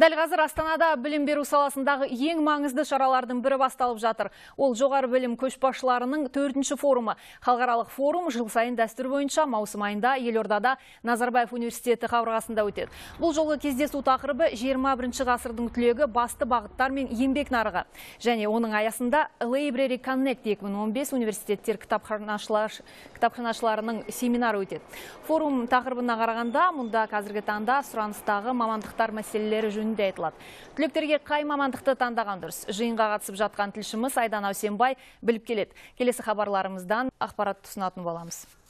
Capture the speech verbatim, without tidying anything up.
Дәл қазір Астанада білім беру саласындағы ең маңызды шаралардың бірі басталып жатыр. Ол жоғары білім көшбасшыларының төртінші форумы. Халықаралық форум жыл сайын дәстүр бойынша маусым айында Елордада Назарбаев университеті қабырғасында өтеді. Бұл жолғы кездесу тақырыбы жиырма бірінші ғасырдың түлегі басты бағыттар мен еңбек нарығы. Және оның аясында Library Connect екі мың он бес университеттер кітапханашылар, кітапханашыларының семинары өтеді. Форум тақырыбына қарағанда, мұнда қазіргі таңда сұраныстағы мамандықтар мәселелері жөнінде айтылады. Түлектерге қай мамандықты таңдаған дұрыс? Жиынға қатысып жатқан тілшіміз Айдан Аусенбай біліп келеді. Келесі хабарларымыздан ақпарат ұсынатын боламыз.